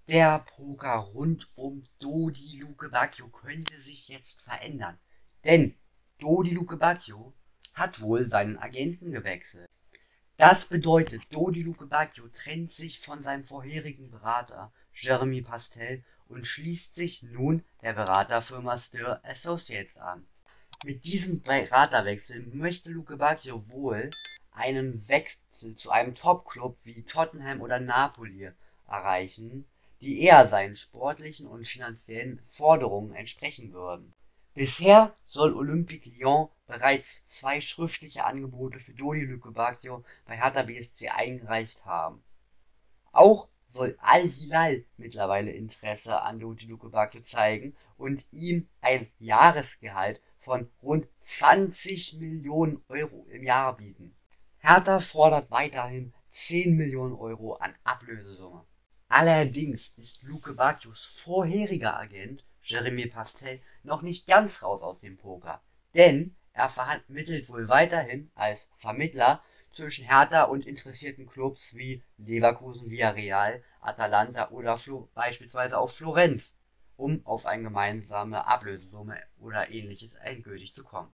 Der Poker rund um Dodi Luke Bacchio könnte sich jetzt verändern, denn Dodi Luke Bacchio hat wohl seinen Agenten gewechselt. Das bedeutet, Dodi Luke Bacchio trennt sich von seinem vorherigen Berater Jeremy Pastel und schließt sich nun der Beraterfirma Stir Associates an. Mit diesem Beraterwechsel möchte Luke Bacchio wohl einen Wechsel zu einem Top-Club wie Tottenham oder Napoli erreichen, die eher seinen sportlichen und finanziellen Forderungen entsprechen würden. Bisher soll Olympique Lyon bereits 2 schriftliche Angebote für Dodi Luke Bacchio bei Hertha BSC eingereicht haben. Auch soll Al-Hilal mittlerweile Interesse an Dodi Luke Bacchio zeigen und ihm ein Jahresgehalt von rund 20 Millionen Euro im Jahr bieten. Hertha fordert weiterhin 10 Millionen Euro an Ablösesumme. Allerdings ist Luke Bacchios vorheriger Agent Jeremy Pastel noch nicht ganz raus aus dem Poker, denn er vermittelt wohl weiterhin als Vermittler zwischen Hertha und interessierten Clubs wie Leverkusen, Villarreal, Atalanta oder beispielsweise auch Florenz, um auf eine gemeinsame Ablösesumme oder ähnliches endgültig zu kommen.